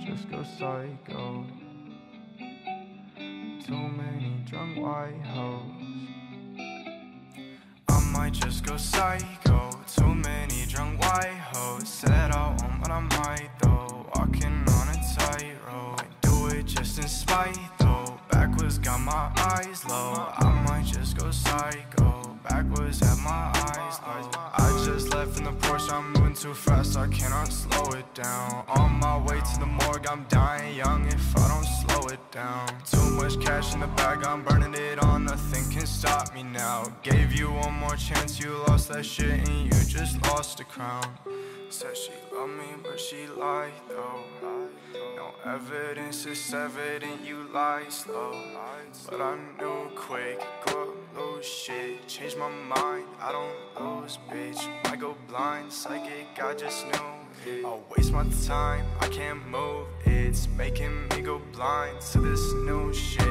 just go psycho. Too many drunk white hoes. I might just go psycho. Too many drunk white hoes. Said I won't, but I might though. Walking on a tightrope. I do it just in spite though. Backwards got my eyes low. I might just go psycho. Backwards have my eyes low. I just left in the Porsche, I'm moving too fast, I cannot slow it down. On my way to the morgue, I'm dying young if I don't slow it down. Too much cash in the bag, I'm burning it all, nothing can stop me now. Gave you one more chance, you lost that shit and you just lost the crown. Said she loved me, but she lied though. No evidence, it's evident you lied slow. But I knew quick, go up, lose shit. Changed my mind, I don't lose, bitch. I go blind, psychic, I just knew it. I'll waste my time, I can't move. It's making me go blind to this new shit.